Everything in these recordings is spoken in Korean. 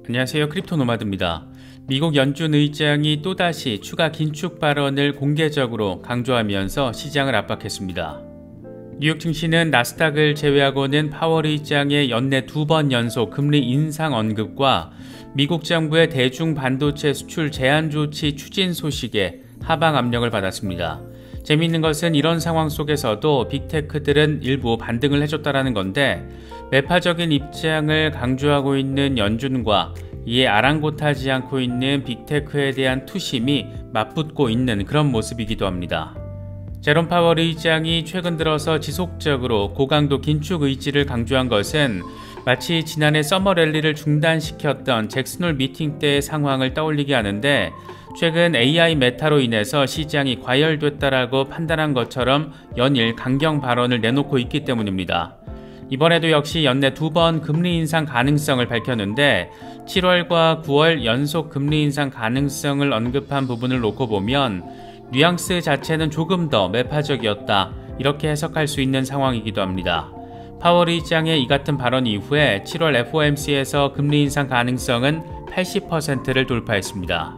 안녕하세요. 크립토노마드입니다. 미국 연준 의장이 또다시 추가 긴축 발언을 공개적으로 강조하면서 시장을 압박했습니다. 뉴욕 증시는 나스닥을 제외하고는 파월 의장의 연내 2번 연속 금리 인상 언급과 미국 정부의 대중 반도체 수출 제한 조치 추진 소식에 하방 압력을 받았습니다. 재미있는 것은 이런 상황 속에서도 빅테크들은 일부 반등을 해줬다라는 건데, 매파적인 입장을 강조하고 있는 연준과 이에 아랑곳하지 않고 있는 빅테크에 대한 투심이 맞붙고 있는 그런 모습이기도 합니다. 제롬 파월 의장이 최근 들어서 지속적으로 고강도 긴축 의지를 강조한 것은 마치 지난해 서머 랠리를 중단시켰던 잭슨홀 미팅 때의 상황을 떠올리게 하는데, 최근 AI 메타로 인해서 시장이 과열됐다라고 판단한 것처럼 연일 강경 발언을 내놓고 있기 때문입니다. 이번에도 역시 연내 2번 금리 인상 가능성을 밝혔는데, 7월과 9월 연속 금리 인상 가능성을 언급한 부분을 놓고 보면 뉘앙스 자체는 조금 더 매파적이었다, 이렇게 해석할 수 있는 상황이기도 합니다. 파월 의장의 이 같은 발언 이후에 7월 FOMC에서 금리 인상 가능성은 80%를 돌파했습니다.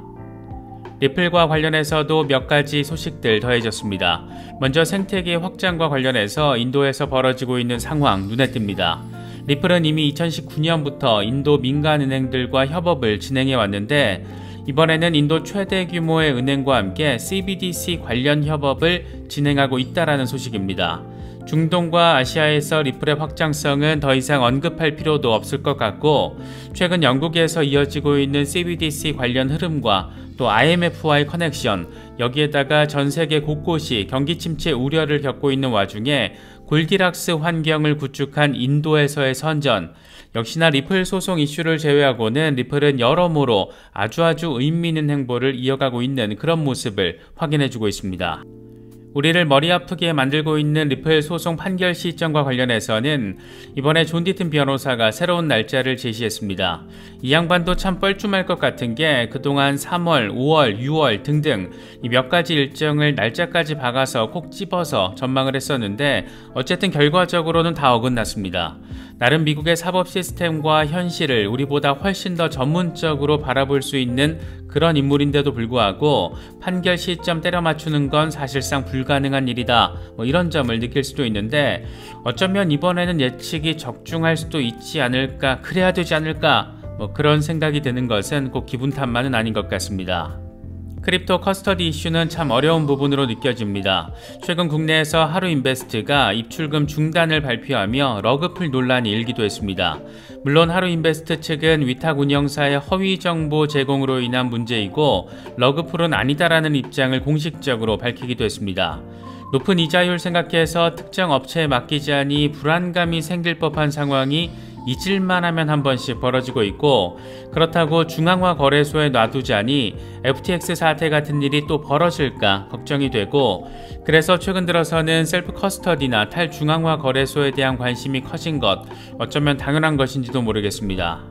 리플과 관련해서도 몇 가지 소식들 더해졌습니다. 먼저 생태계 확장과 관련해서 인도에서 벌어지고 있는 상황 눈에 띕니다. 리플은 이미 2019년부터 인도 민간은행들과 협업을 진행해 왔는데, 이번에는 인도 최대 규모의 은행과 함께 CBDC 관련 협업을 진행하고 있다는 소식입니다. 중동과 아시아에서 리플의 확장성은 더 이상 언급할 필요도 없을 것 같고, 최근 영국에서 이어지고 있는 CBDC 관련 흐름과 또 IMF와의 커넥션, 여기에다가 전 세계 곳곳이 경기 침체 우려를 겪고 있는 와중에 골디락스 환경을 구축한 인도에서의 선전, 역시나 리플 소송 이슈를 제외하고는 리플은 여러모로 아주 의미 있는 행보를 이어가고 있는 그런 모습을 확인해주고 있습니다. 우리를 머리 아프게 만들고 있는 리플 소송 판결 시점과 관련해서는 이번에 존 디튼 변호사가 새로운 날짜를 제시했습니다. 이 양반도 참 뻘쭘할 것 같은 게, 그동안 3월, 5월, 6월 등등 이 몇 가지 일정을 날짜까지 박아서 콕 집어서 전망을 했었는데, 어쨌든 결과적으로는 다 어긋났습니다. 나름 미국의 사법 시스템과 현실을 우리보다 훨씬 더 전문적으로 바라볼 수 있는 그런 인물인데도 불구하고 판결 시점 때려 맞추는 건 사실상 불가능한 일이다, 이런 점을 느낄 수도 있는데, 어쩌면 이번에는 예측이 적중할 수도 있지 않을까, 그래야 되지 않을까, 그런 생각이 드는 것은 꼭 기분 탓만은 아닌 것 같습니다. 크립토 커스터디 이슈는 참 어려운 부분으로 느껴집니다. 최근 국내에서 하루인베스트가 입출금 중단을 발표하며 러그풀 논란이 일기도 했습니다. 물론 하루인베스트 측은 위탁 운영사의 허위 정보 제공으로 인한 문제이고 러그풀은 아니다라는 입장을 공식적으로 밝히기도 했습니다. 높은 이자율 생각해서 특정 업체에 맡기자니 불안감이 생길 법한 상황이 잊을만 하면 한 번씩 벌어지고 있고, 그렇다고 중앙화 거래소에 놔두자니 FTX 사태 같은 일이 또 벌어질까 걱정이 되고, 그래서 최근 들어서는 셀프 커스터디나 탈중앙화 거래소에 대한 관심이 커진 것, 어쩌면 당연한 것인지도 모르겠습니다.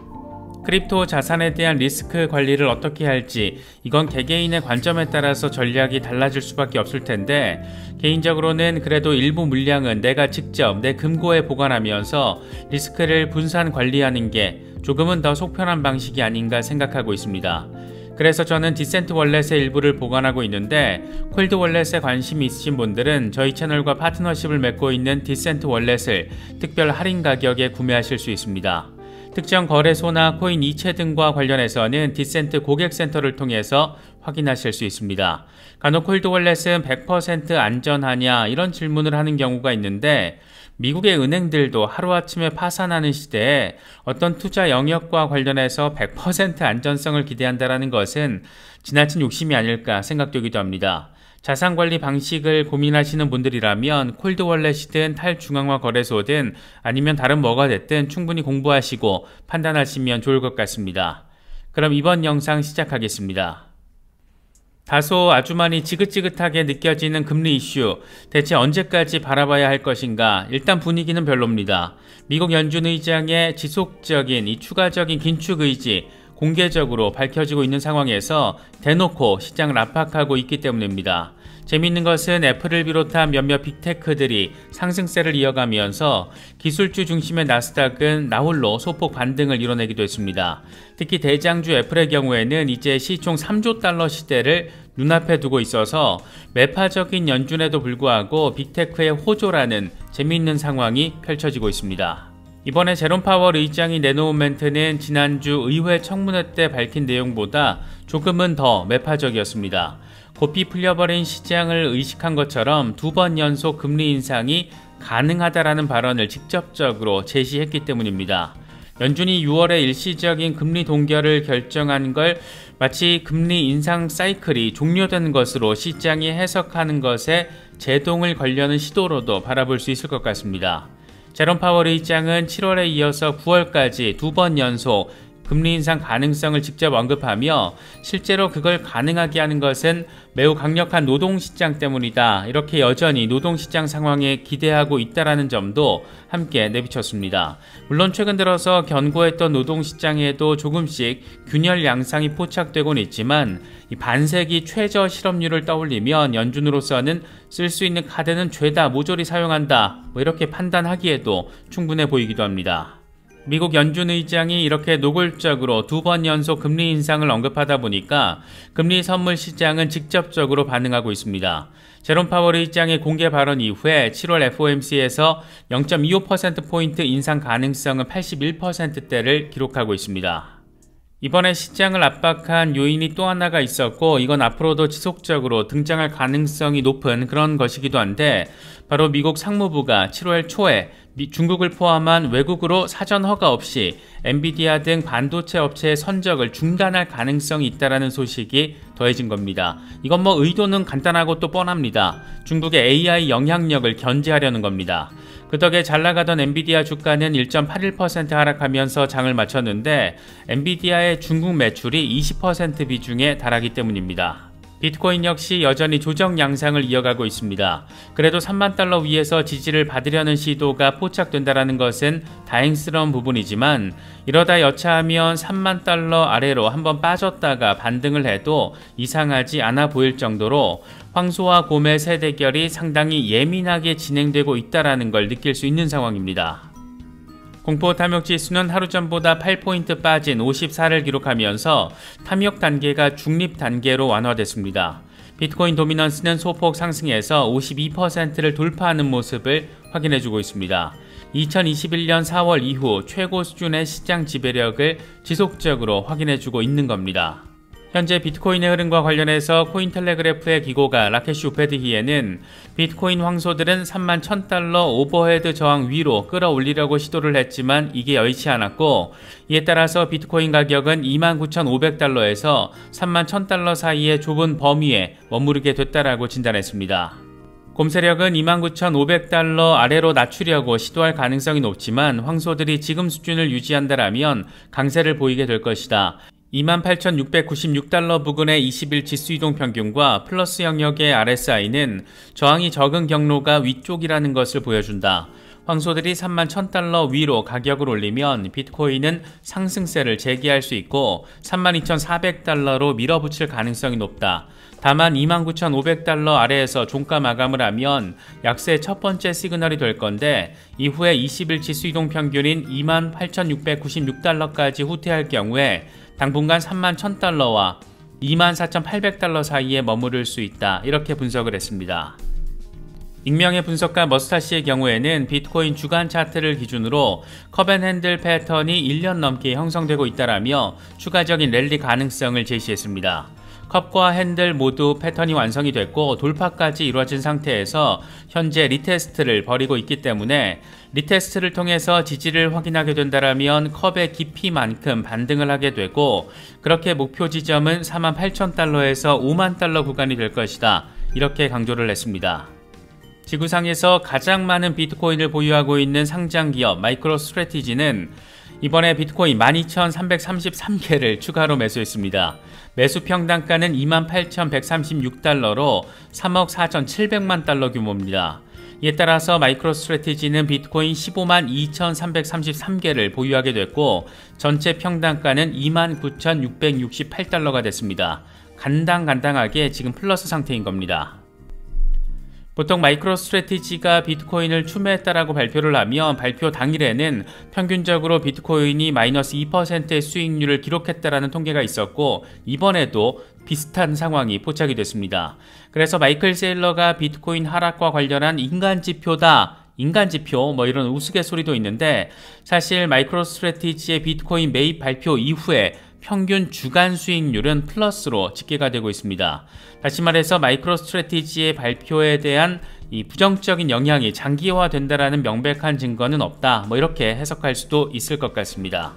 크립토 자산에 대한 리스크 관리를 어떻게 할지, 이건 개개인의 관점에 따라서 전략이 달라질 수밖에 없을 텐데, 개인적으로는 그래도 일부 물량은 내가 직접 내 금고에 보관하면서 리스크를 분산 관리하는 게 조금은 더 속편한 방식이 아닌가 생각하고 있습니다. 그래서 저는 디센트 월렛의 일부를 보관하고 있는데, 콜드 월렛에 관심이 있으신 분들은 저희 채널과 파트너십을 맺고 있는 디센트 월렛을 특별 할인 가격에 구매하실 수 있습니다. 특정 거래소나 코인 이체 등과 관련해서는 디센트 고객센터를 통해서 확인하실 수 있습니다. 간혹 콜드 월렛은 100% 안전하냐, 이런 질문을 하는 경우가 있는데, 미국의 은행들도 하루아침에 파산하는 시대에 어떤 투자 영역과 관련해서 100% 안전성을 기대한다는 것은 지나친 욕심이 아닐까 생각되기도 합니다. 자산관리 방식을 고민하시는 분들이라면 콜드 월렛이든 탈중앙화 거래소든 아니면 다른 뭐가 됐든 충분히 공부하시고 판단하시면 좋을 것 같습니다. 그럼 이번 영상 시작하겠습니다. 다소 아주 많이 지긋지긋하게 느껴지는 금리 이슈, 대체 언제까지 바라봐야 할 것인가? 일단 분위기는 별로입니다. 미국 연준 의장의 지속적인 이 추가적인 긴축 의지, 공개적으로 밝혀지고 있는 상황에서 대놓고 시장을 압박하고 있기 때문입니다. 재미있는 것은 애플을 비롯한 몇몇 빅테크들이 상승세를 이어가면서 기술주 중심의 나스닥은 나홀로 소폭 반등을 이뤄내기도 했습니다. 특히 대장주 애플의 경우에는 이제 시총 3조 달러 시대를 눈앞에 두고 있어서 매파적인 연준에도 불구하고 빅테크의 호조라는 재미있는 상황이 펼쳐지고 있습니다. 이번에 제롬 파월 의장이 내놓은 멘트는 지난주 의회 청문회 때 밝힌 내용보다 조금은 더 매파적이었습니다. 고삐 풀려버린 시장을 의식한 것처럼 2번 연속 금리 인상이 가능하다라는 발언을 직접적으로 제시했기 때문입니다. 연준이 6월에 일시적인 금리 동결을 결정한 걸 마치 금리 인상 사이클이 종료된 것으로 시장이 해석하는 것에 제동을 걸려는 시도로도 바라볼 수 있을 것 같습니다. 제롬 파월 의장은 7월에 이어서 9월까지 2번 연속 금리 인상 가능성을 직접 언급하며 실제로 그걸 가능하게 하는 것은 매우 강력한 노동시장 때문이다. 이렇게 여전히 노동시장 상황에 기대하고 있다는 점도 함께 내비쳤습니다. 물론 최근 들어서 견고했던 노동시장에도 조금씩 균열 양상이 포착되곤 있지만 이 반세기 최저 실업률을 떠올리면 연준으로서는 쓸 수 있는 카드는 죄다 모조리 사용한다. 이렇게 판단하기에도 충분해 보이기도 합니다. 미국 연준 의장이 이렇게 노골적으로 2번 연속 금리 인상을 언급하다 보니까 금리 선물 시장은 직접적으로 반응하고 있습니다. 제롬 파월 의장의 공개 발언 이후에 7월 FOMC에서 0.25%포인트 인상 가능성은 81%대를 기록하고 있습니다. 이번에 시장을 압박한 요인이 또 하나가 있었고 이건 앞으로도 지속적으로 등장할 가능성이 높은 그런 것이기도 한데 바로 미국 상무부가 7월 초에 중국을 포함한 외국으로 사전 허가 없이 엔비디아 등 반도체 업체의 선적을 중단할 가능성이 있다는 소식이 더해진 겁니다. 이건 의도는 간단하고 또 뻔합니다. 중국의 AI 영향력을 견제하려는 겁니다. 그 덕에 잘나가던 엔비디아 주가는 1.81% 하락하면서 장을 마쳤는데 엔비디아의 중국 매출이 20% 비중에 달하기 때문입니다. 비트코인 역시 여전히 조정 양상을 이어가고 있습니다. 그래도 3만 달러 위에서 지지를 받으려는 시도가 포착된다는 것은 다행스러운 부분이지만 이러다 여차하면 3만 달러 아래로 한번 빠졌다가 반등을 해도 이상하지 않아 보일 정도로 황소와 곰의 세대결이 상당히 예민하게 진행되고 있다는 걸 느낄 수 있는 상황입니다. 공포 탐욕 지수는 하루 전보다 8포인트 빠진 54를 기록하면서 탐욕 단계가 중립 단계로 완화됐습니다. 비트코인 도미넌스는 소폭 상승해서 52%를 돌파하는 모습을 확인해주고 있습니다. 2021년 4월 이후 최고 수준의 시장 지배력을 지속적으로 확인해주고 있는 겁니다. 현재 비트코인의 흐름과 관련해서 코인텔레그래프의 기고가 라케시 우페드히에는 비트코인 황소들은 31,000달러 오버헤드 저항 위로 끌어올리려고 시도를 했지만 이게 여의치 않았고 이에 따라서 비트코인 가격은 29,500달러에서 31,000달러 사이의 좁은 범위에 머무르게 됐다라고 진단했습니다. 곰 세력은 29,500달러 아래로 낮추려고 시도할 가능성이 높지만 황소들이 지금 수준을 유지한다면 강세를 보이게 될 것이다. 28,696달러 부근의 20일 지수이동 평균과 플러스 영역의 RSI는 저항이 적은 경로가 위쪽이라는 것을 보여준다. 황소들이 31,000달러 위로 가격을 올리면 비트코인은 상승세를 재개할 수 있고 32,400달러로 밀어붙일 가능성이 높다. 다만 29,500달러 아래에서 종가 마감을 하면 약세의 첫 번째 시그널이 될 건데 이후에 20일 지수이동 평균인 28,696달러까지 후퇴할 경우에 당분간 31,000달러와 24,800달러 사이에 머무를 수 있다. 이렇게 분석을 했습니다. 익명의 분석가 머스타시의 경우에는 비트코인 주간 차트를 기준으로 컵앤핸들 패턴이 1년 넘게 형성되고 있다라며 추가적인 랠리 가능성을 제시했습니다. 컵과 핸들 모두 패턴이 완성이 됐고 돌파까지 이루어진 상태에서 현재 리테스트를 벌이고 있기 때문에 리테스트를 통해서 지지를 확인하게 된다면 컵의 깊이만큼 반등을 하게 되고 그렇게 목표 지점은 48,000달러에서 5만 달러 구간이 될 것이다. 이렇게 강조를 했습니다. 지구상에서 가장 많은 비트코인을 보유하고 있는 상장기업 마이크로스트래티지는 이번에 비트코인 12,333개를 추가로 매수했습니다. 매수 평단가는 28,136달러로 3억 4,700만 달러 규모입니다. 이에 따라서 마이크로스트래티지는 비트코인 15만 2,333개를 보유하게 됐고 전체 평단가는 29,668달러가 됐습니다. 간당간당하게 지금 플러스 상태인 겁니다. 보통 마이크로스트래티지가 비트코인을 추매했다라고 발표를 하면 발표 당일에는 평균적으로 비트코인이 마이너스 2%의 수익률을 기록했다라는 통계가 있었고, 이번에도 비슷한 상황이 포착이 됐습니다. 그래서 마이클 세일러가 비트코인 하락과 관련한 인간지표다, 인간지표 뭐 이런 우스갯소리도 있는데, 사실 마이크로스트래티지의 비트코인 매입 발표 이후에 평균 주간 수익률은 플러스로 집계가 되고 있습니다. 다시 말해서 마이크로스트래티지의 발표에 대한 이 부정적인 영향이 장기화된다라는 명백한 증거는 없다, 뭐 이렇게 해석할 수도 있을 것 같습니다.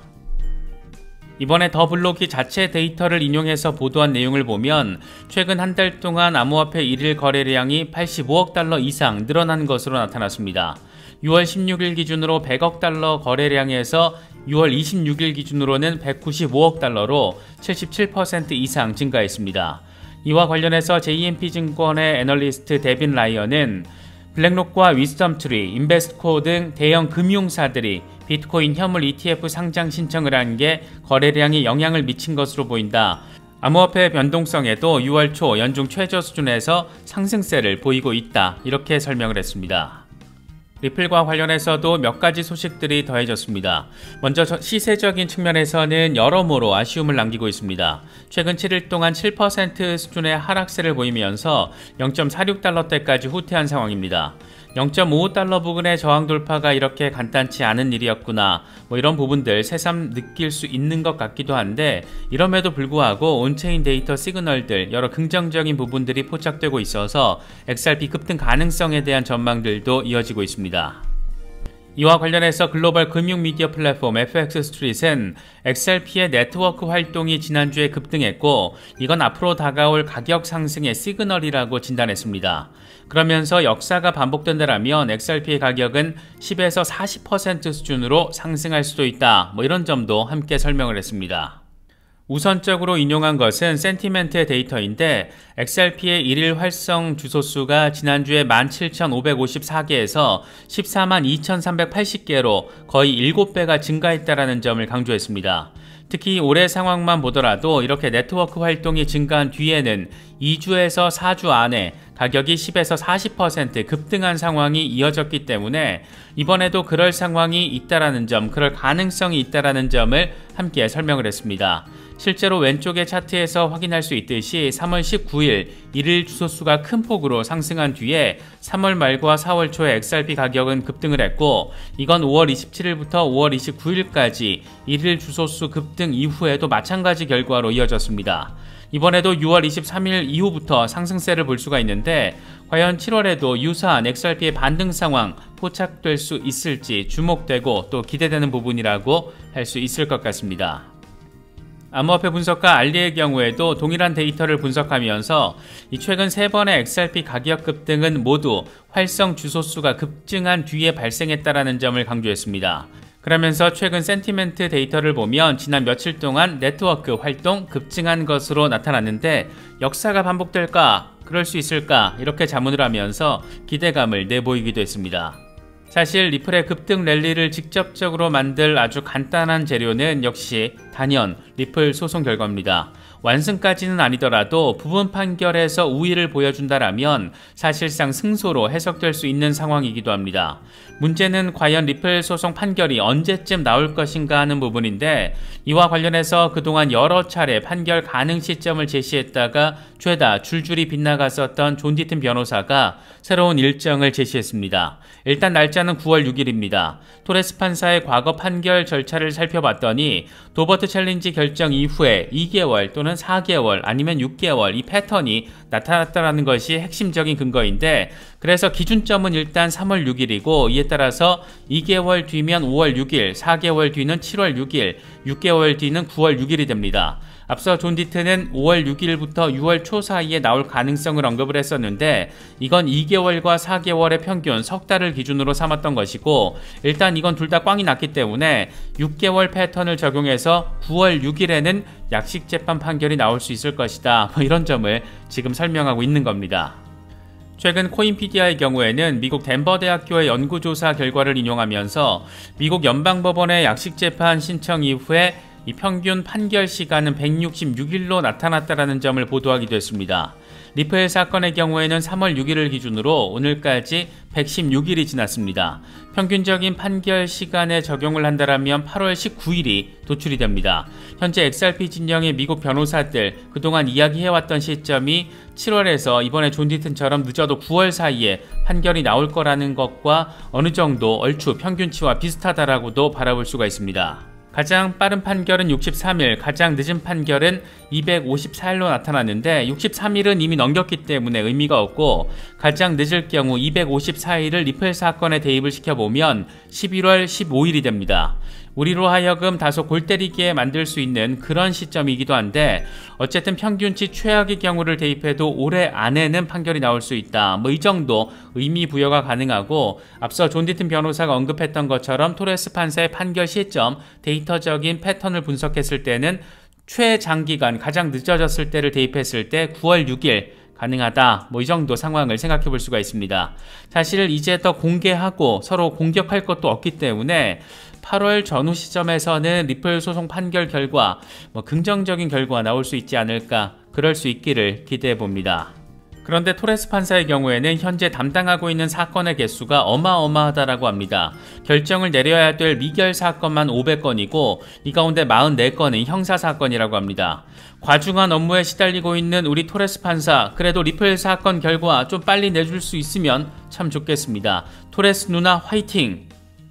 이번에 더블로키 자체 데이터를 인용해서 보도한 내용을 보면 최근 한 달 동안 암호화폐 일일 거래량이 85억 달러 이상 늘어난 것으로 나타났습니다. 6월 16일 기준으로 100억 달러 거래량에서 6월 26일 기준으로는 195억 달러로 77% 이상 증가했습니다. 이와 관련해서 JMP증권의 애널리스트 데빈 라이언은 블랙록과 위스덤트리, 인베스트코 등 대형 금융사들이 비트코인 현물 ETF 상장 신청을 한 게 거래량에 영향을 미친 것으로 보인다. 암호화폐 변동성에도 6월 초 연중 최저 수준에서 상승세를 보이고 있다, 이렇게 설명을 했습니다. 리플과 관련해서도 몇 가지 소식들이 더해졌습니다. 먼저 시세적인 측면에서는 여러모로 아쉬움을 남기고 있습니다. 최근 7일 동안 7% 수준의 하락세를 보이면서 0.46달러대까지 후퇴한 상황입니다. 0.55달러 부근의 저항 돌파가 이렇게 간단치 않은 일이었구나, 뭐 이런 부분들 새삼 느낄 수 있는 것 같기도 한데, 이럼에도 불구하고 온체인 데이터 시그널들 여러 긍정적인 부분들이 포착되고 있어서 XRP 급등 가능성에 대한 전망들도 이어지고 있습니다. 이와 관련해서 글로벌 금융 미디어 플랫폼 FX 스트릿은 XRP의 네트워크 활동이 지난주에 급등했고, 이건 앞으로 다가올 가격 상승의 시그널이라고 진단했습니다. 그러면서 역사가 반복된다라면 XRP의 가격은 10에서 40% 수준으로 상승할 수도 있다, 뭐 이런 점도 함께 설명을 했습니다. 우선적으로 인용한 것은 센티멘트의 데이터인데, XRP의 일일 활성 주소수가 지난주에 17,554개에서 142,380개로 거의 7배가 증가했다는 점을 강조했습니다. 특히 올해 상황만 보더라도 이렇게 네트워크 활동이 증가한 뒤에는 2주에서 4주 안에 가격이 10에서 40% 급등한 상황이 이어졌기 때문에 이번에도 그럴 상황이 있다라는 점, 그럴 가능성이 있다라는 점을 함께 설명을 했습니다. 실제로 왼쪽의 차트에서 확인할 수 있듯이 3월 19일 일일 주소수가 큰 폭으로 상승한 뒤에 3월 말과 4월 초에 XRP 가격은 급등을 했고, 이건 5월 27일부터 5월 29일까지 일일 주소수 급등 이후에도 마찬가지 결과로 이어졌습니다. 이번에도 6월 23일 이후부터 상승세를 볼 수가 있는데, 과연 7월에도 유사한 XRP의 반등 상황 포착될 수 있을지 주목되고 또 기대되는 부분이라고 할 수 있을 것 같습니다. 암호화폐 분석가 알리의 경우에도 동일한 데이터를 분석하면서 이 최근 3번의 XRP 가격 급등은 모두 활성 주소수가 급증한 뒤에 발생했다라는 점을 강조했습니다. 그러면서 최근 센티멘트 데이터를 보면 지난 며칠 동안 네트워크 활동 급증한 것으로 나타났는데, 역사가 반복될까? 그럴 수 있을까? 이렇게 자문을 하면서 기대감을 내보이기도 했습니다. 사실 리플의 급등 랠리를 직접적으로 만들 아주 간단한 재료는 역시 단연 리플 소송 결과입니다. 완승까지는 아니더라도 부분 판결에서 우위를 보여준다라면 사실상 승소로 해석될 수 있는 상황이기도 합니다. 문제는 과연 리플 소송 판결이 언제쯤 나올 것인가 하는 부분인데, 이와 관련해서 그동안 여러 차례 판결 가능 시점을 제시했다가 죄다 줄줄이 빗나갔었던 존 디튼 변호사가 새로운 일정을 제시했습니다. 일단 날짜는 9월 6일입니다. 토레스 판사의 과거 판결 절차를 살펴봤더니 도버트 챌린지 결정 이후에 2개월 또는 4개월 아니면 6개월 이 패턴이 나타났다는 것이 핵심적인 근거인데, 그래서 기준점은 일단 3월 6일이고 이에 따라서 2개월 뒤면 5월 6일, 4개월 뒤는 7월 6일, 6개월 뒤는 9월 6일이 됩니다. 앞서 존 디튼은 5월 6일부터 6월 초 사이에 나올 가능성을 언급을 했었는데, 이건 2개월과 4개월의 평균 석 달을 기준으로 삼았던 것이고, 일단 이건 둘 다 꽝이 났기 때문에 6개월 패턴을 적용해서 9월 6일에는 약식재판 판결이 나올 수 있을 것이다, 뭐 이런 점을 지금 설명하고 있는 겁니다. 최근 코인피디아의 경우에는 미국 덴버 대학교의 연구조사 결과를 인용하면서 미국 연방법원의 약식재판 신청 이후에 이 평균 판결 시간은 166일로 나타났다는 점을 보도하기도 했습니다. 리플 사건의 경우에는 3월 6일을 기준으로 오늘까지 116일이 지났습니다. 평균적인 판결 시간에 적용을 한다면 8월 19일이 도출이 됩니다. 현재 XRP 진영의 미국 변호사들 그동안 이야기해왔던 시점이 7월에서 이번에 존 디튼처럼 늦어도 9월 사이에 판결이 나올 거라는 것과 어느 정도 얼추 평균치와 비슷하다라고도 바라볼 수가 있습니다. 가장 빠른 판결은 63일, 가장 늦은 판결은 254일로 나타났는데 63일은 이미 넘겼기 때문에 의미가 없고 가장 늦을 경우 254일을 리플 사건에 대입을 시켜보면 11월 15일이 됩니다. 우리로 하여금 다소 골 때리게 만들 수 있는 그런 시점이기도 한데 어쨌든 평균치 최악의 경우를 대입해도 올해 안에는 판결이 나올 수 있다. 이 정도 의미 부여가 가능하고 앞서 존 디튼 변호사가 언급했던 것처럼 토레스 판사의 판결 시점 데이터적인 패턴을 분석했을 때는 최장기간 가장 늦어졌을 때를 대입했을 때 9월 6일 가능하다. 이 정도 상황을 생각해 볼 수가 있습니다. 사실 이제 더 공개하고 서로 공격할 것도 없기 때문에 8월 전후 시점에서는 리플 소송 판결 결과 긍정적인 결과가 나올 수 있지 않을까, 그럴 수 있기를 기대해 봅니다. 그런데 토레스 판사의 경우에는 현재 담당하고 있는 사건의 개수가 어마어마하다라고 합니다. 결정을 내려야 될 미결 사건만 500건이고 이 가운데 44건은 형사사건이라고 합니다. 과중한 업무에 시달리고 있는 우리 토레스 판사, 그래도 리플 사건 결과 좀 빨리 내줄 수 있으면 참 좋겠습니다. 토레스 누나 화이팅!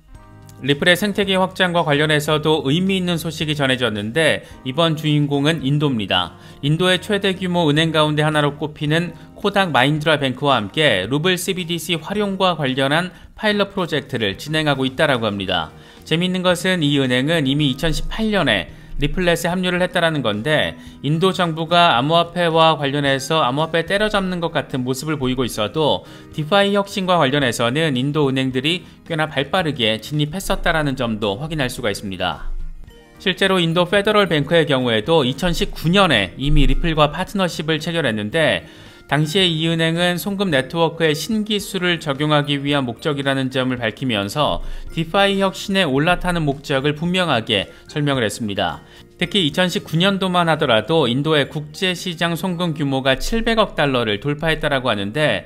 리플의 생태계 확장과 관련해서도 의미 있는 소식이 전해졌는데 이번 주인공은 인도입니다. 인도의 최대 규모 은행 가운데 하나로 꼽히는 코닥 마힌드라 뱅크와 함께 루블 CBDC 활용과 관련한 파일럿 프로젝트를 진행하고 있다고 합니다. 재미있는 것은 이 은행은 이미 2018년에 리플렛에 합류를 했다라는 건데 인도 정부가 암호화폐와 관련해서 암호화폐 때려잡는 것 같은 모습을 보이고 있어도 디파이 혁신과 관련해서는 인도 은행들이 꽤나 발빠르게 진입했었다라는 점도 확인할 수가 있습니다. 실제로 인도 페더럴 뱅크의 경우에도 2019년에 이미 리플과 파트너십을 체결했는데 당시에 이 은행은 송금 네트워크의 신기술을 적용하기 위한 목적이라는 점을 밝히면서 디파이 혁신에 올라타는 목적을 분명하게 설명을 했습니다. 특히 2019년도만 하더라도 인도의 국제시장 송금 규모가 700억 달러를 돌파했다라고 하는데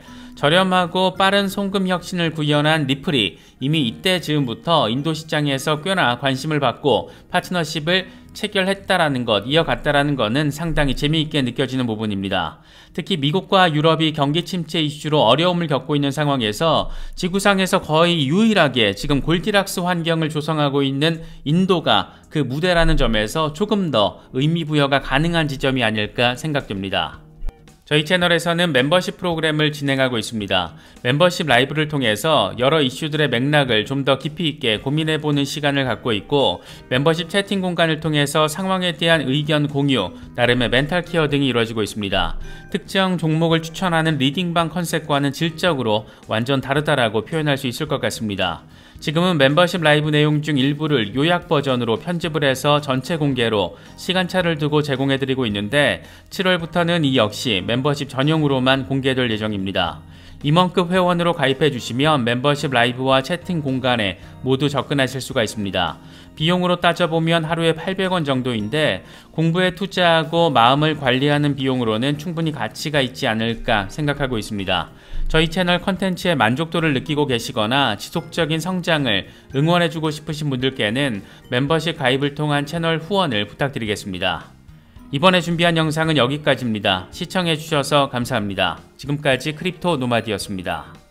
저렴하고 빠른 송금 혁신을 구현한 리플이 이미 이때 즈음부터 인도 시장에서 꽤나 관심을 받고 파트너십을 체결했다라는 것, 이어갔다라는 것은 상당히 재미있게 느껴지는 부분입니다. 특히 미국과 유럽이 경기 침체 이슈로 어려움을 겪고 있는 상황에서 지구상에서 거의 유일하게 지금 골디락스 환경을 조성하고 있는 인도가 그 무대라는 점에서 조금 더 의미 부여가 가능한 지점이 아닐까 생각됩니다. 저희 채널에서는 멤버십 프로그램을 진행하고 있습니다. 멤버십 라이브를 통해서 여러 이슈들의 맥락을 좀 더 깊이 있게 고민해보는 시간을 갖고 있고 멤버십 채팅 공간을 통해서 상황에 대한 의견 공유, 나름의 멘탈 케어 등이 이루어지고 있습니다. 특정 종목을 추천하는 리딩방 컨셉과는 질적으로 완전 다르다라고 표현할 수 있을 것 같습니다. 지금은 멤버십 라이브 내용 중 일부를 요약 버전으로 편집을 해서 전체 공개로 시간차를 두고 제공해드리고 있는데 7월부터는 이 역시 멤버십 전용으로만 공개될 예정입니다. 임원급 회원으로 가입해주시면 멤버십 라이브와 채팅 공간에 모두 접근하실 수가 있습니다. 비용으로 따져보면 하루에 800원 정도인데 공부에 투자하고 마음을 관리하는 비용으로는 충분히 가치가 있지 않을까 생각하고 있습니다. 저희 채널 컨텐츠의 만족도를 느끼고 계시거나 지속적인 성장을 응원해주고 싶으신 분들께는 멤버십 가입을 통한 채널 후원을 부탁드리겠습니다. 이번에 준비한 영상은 여기까지입니다. 시청해주셔서 감사합니다. 지금까지 크립토 노마드였습니다.